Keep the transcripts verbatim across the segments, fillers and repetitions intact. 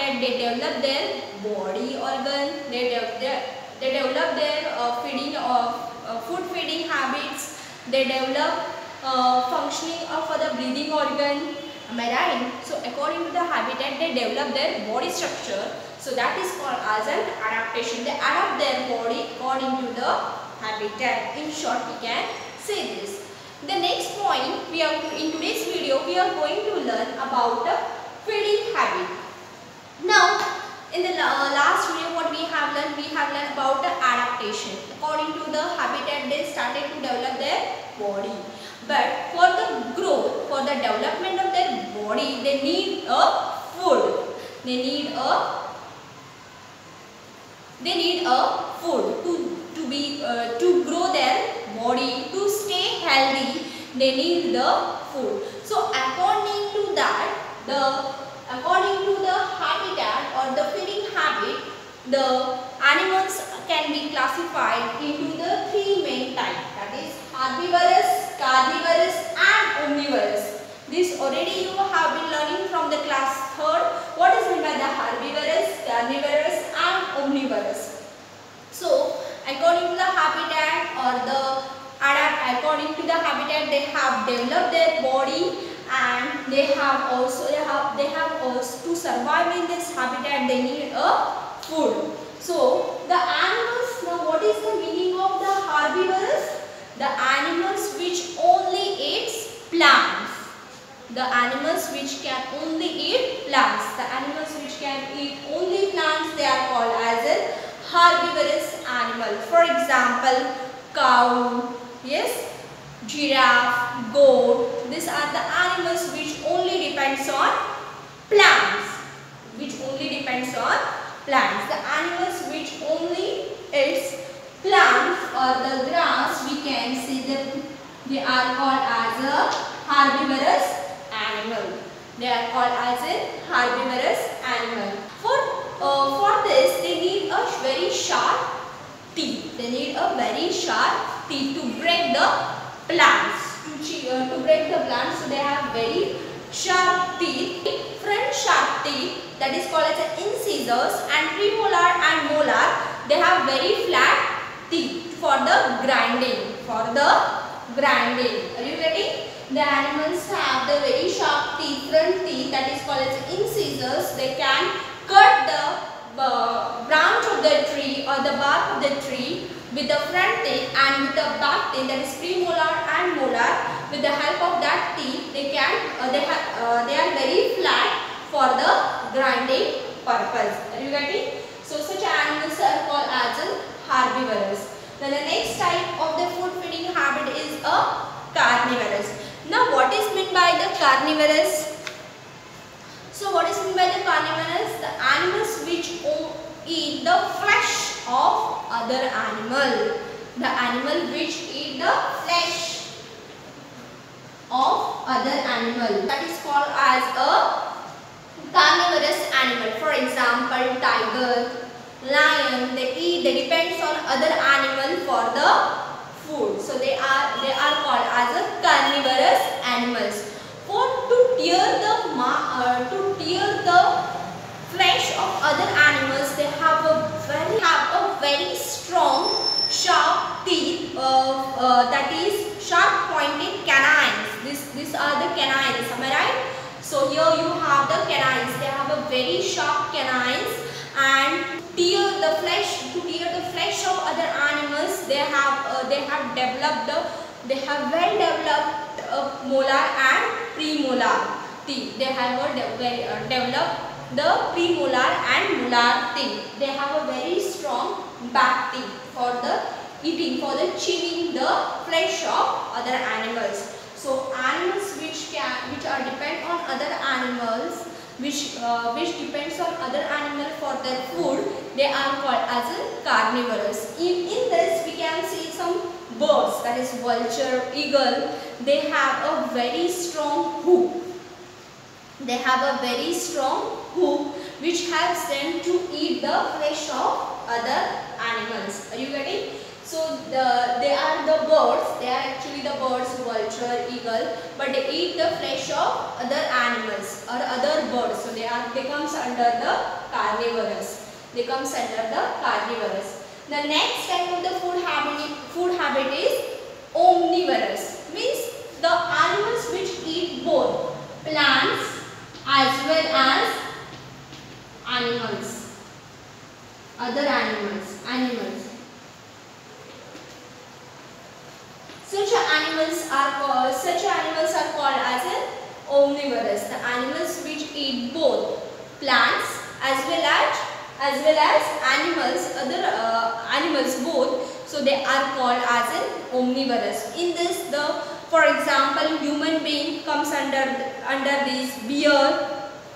habitat, they develop their body organ, they, de they, they develop their uh, feeding of uh, food feeding habits, they develop uh, functioning of the breathing organ. Am I right? So according to the habitat, they develop their body structure. So that is called as an adaptation. They adapt their body according to the habitat. In short, we can say this. The next point, we are in today's video, we are going to learn about the feeding habit. Now, in the uh, last video, what we have learned, we have learned about the adaptation. According to the habitat, they started to develop their body. But for the growth, for the development of their body, they need a food. They need a they need a food to to be uh, to grow their body, to stay healthy. They need the food. So according to that, the according to the habitat or the feeding habit, the animals can be classified into the three main types. That is herbivorous, carnivorous and omnivorous. This already you have been learning from the class third. What is meant by the herbivorous, carnivorous and omnivorous? So according to the habitat or the adapt, according to the habitat, they have developed their body and they have also they have they have also to survive in this habitat. They need a food. So the animals, now what is the meaning of the herbivorous? The animals which only eats plants. The animals which can only eat plants. The animals which can eat only plants, they are called as a herbivorous animal. For example, cow, yes, giraffe, goat. These are the animals which only depends on plants. Which only depends on plants. The animals which only eats plants or the grass, we can say that they are called as a herbivorous animal. They are called as a herbivorous animal. For uh, for this, they need a very sharp teeth. They need a very sharp teeth to break the plants. To uh, to break the plants, so they have very sharp teeth. Front sharp teeth, that is called as incisors, and premolar and molar, they have very flat teeth for the grinding. For the grinding. Are you getting? The animals have the very sharp teeth, front teeth, that is called as incisors. They can cut the uh, branch of the tree or the bark of the tree with the front teeth, and with the back teeth, that is premolar and molar. With the help of that teeth, they can uh, they have uh, they are very flat for the grinding purpose. Are you getting? So such animals are called as herbivorous. Then the next type of the food feeding habit is a carnivorous. Now what is meant by the carnivorous? So what is meant by the carnivorous? The animals which eat the flesh of other animal. The animal which eat the flesh of other animal. That is called as a carnivorous animal. For example, tiger, lion, they eat, they depends on other animal for the food. So they are they are called as a carnivorous animals. For to tear the uh, to tear the flesh of other animals, they have a very have a very strong sharp teeth. Uh, uh, that is sharp pointed canines. This these are the canines. Am I right? So here you have the canines. They have a very sharp canines, and tear the flesh to tear the flesh of other animals. They have uh, they have developed the they have well developed uh, molar and premolar teeth. They have a de very, uh, developed the premolar and molar teeth. They have a very strong back teeth for the eating, for the chewing the flesh of other animals. So animals which can which are depend on other animals, which uh, which depends on other animal for their food, they are called as a carnivorous. In, in this we can see some birds, that is vulture, eagle. They have a very strong hook. They have a very strong hook which helps them to eat the flesh of other animals. Are you getting? So the, they are the birds, they are actually the birds, vulture, eagle, but they eat the flesh of other animals or other birds. So they are they comes under the carnivorous. They comes under the carnivorous. The next type of the food habit, food habit is omnivorous. Means the animals which eat both plants as well as animals, other animals, animals. Such animals are called, such animals are called as an omnivorous. The animals which eat both plants as well as as well as animals, other uh, animals both. So they are called as an omnivorous. In this, the for example, human being comes under under this bear.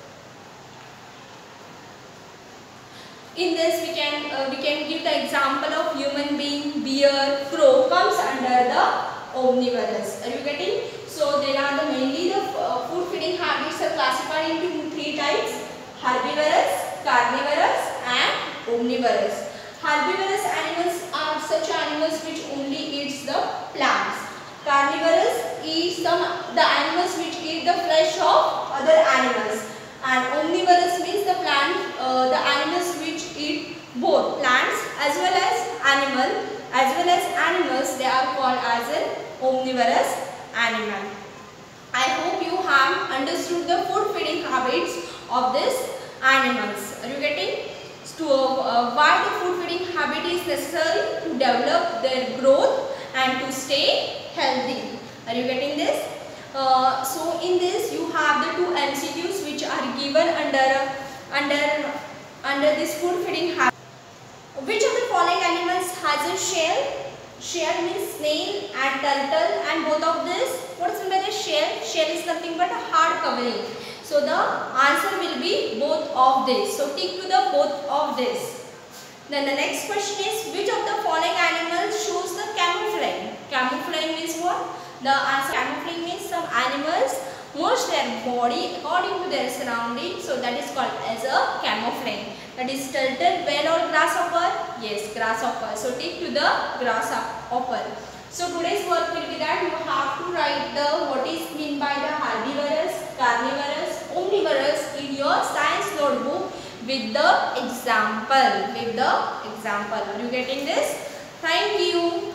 In this, we can uh, we can give the example of human being, bear, crow comes under the omnivorous. Are you getting? So there are the mainly the uh, food feeding habits are classified into three types: herbivorous, carnivorous, and omnivorous. Herbivorous animals are such animals which only eats the plants. Carnivorous eats some the animals which eat the flesh of other animals. And omnivorous means the plant, uh, the animals which eat both plants as well as animal, as well as animals. They are called as an omnivorous animal. I hope you have understood the food feeding habits of these animals. Are you getting? To uh, why the food feeding habit is necessary? To develop their growth and to stay healthy. Are you getting this? Uh, so in this you have the two M C Qs which are given under under under this food feeding habit. Which of the following animals has a shell? Shell means snail and turtle, and both of this, what is meant by the shell? Shell is nothing but a hard covering. So the answer will be both of this. So tick to the both of this. Then the next question is, which of the following animals shows the camouflage? Camouflage means what? The answer camouflage means some animals merge their body according to their surroundings. So that is called as a camouflage. That is turtle, whale or grasshopper? Yes, grasshopper. So take to the grasshopper. So today's work will be that you have to write the what is mean by the herbivorous, carnivorous, omnivorous in your science notebook with the example. With the example. Are you getting this? Thank you.